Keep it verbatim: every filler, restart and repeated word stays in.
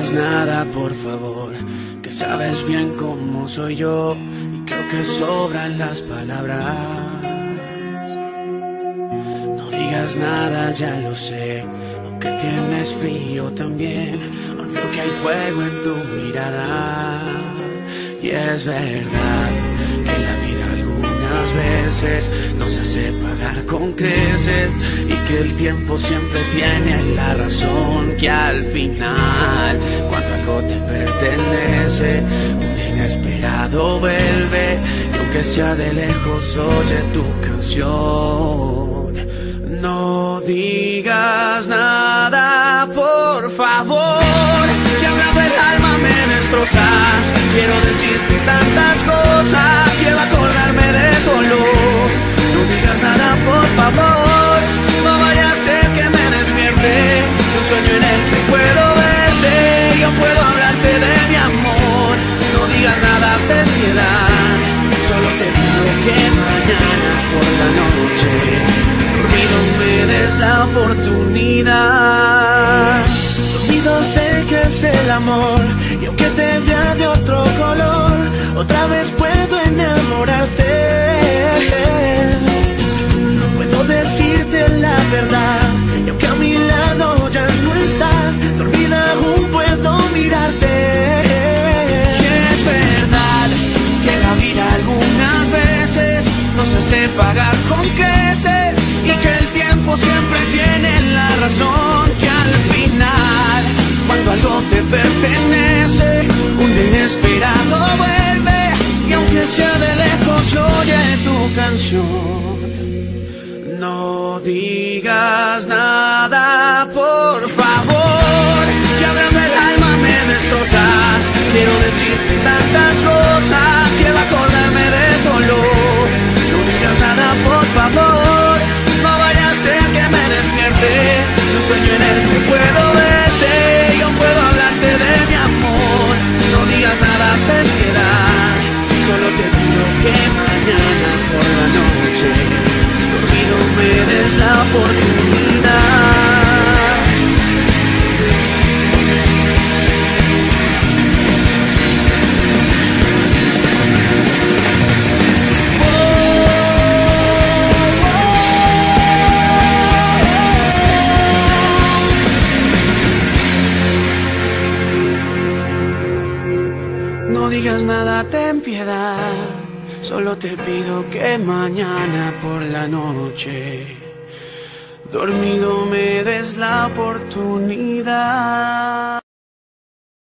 digas nada, por favor, que sabes bien cómo soy yo y creo que sobran las palabras. No digas nada, ya lo sé, aunque tienes frío también, aún veo que hay fuego en tu mirada. Y es verdad que la vida algunas veces nos hace pagar con creces y que el tiempo siempre tiene la razón, que al final cuando algo te pertenece un día inesperado vuelve y aunque sea de lejos oye tu canción. No digas nada, por favor, que hablando el alma me destrozas. Quiero decirte tantas cosas, quiero acordarme de tu olor. No digas nada, por favor, no vaya a ser que me despierte de un sueño en el que puedo verte. Yo puedo hablarte de mi amor. No digas nada, ten piedad, solo te pido que mañana por la noche dormido me des la oportunidad. Dormido sé que es el amor y aunque te vea de otro color, otra vez puedo enamorarte. Puedo decirte la verdad y aunque a mi lado ya no estás, dormida aún puedo mirarte. Y es verdad que la vida algunas veces nos hace pagar con creces y que el tiempo siempre tiene la razón, que al final cuando algo te pertenece un inesperado vuelve y aunque sea de lejos oye tu canción. No digas nada, por favor, que hablando el alma me destrozas. Quiero decirte tantas cosas, quiero acordarme de tu olor. No digas nada, por favor, no vaya a ser que me despierte de un sueño en el que puedo verte. Yo puedo hablarte de mi amor. No digas nada, ten piedad, solo te pido que mañana por la noche dormido me des la oportunidad. No digas nada, ten piedad, solo te pido que mañana por la noche dormido me des la oportunidad.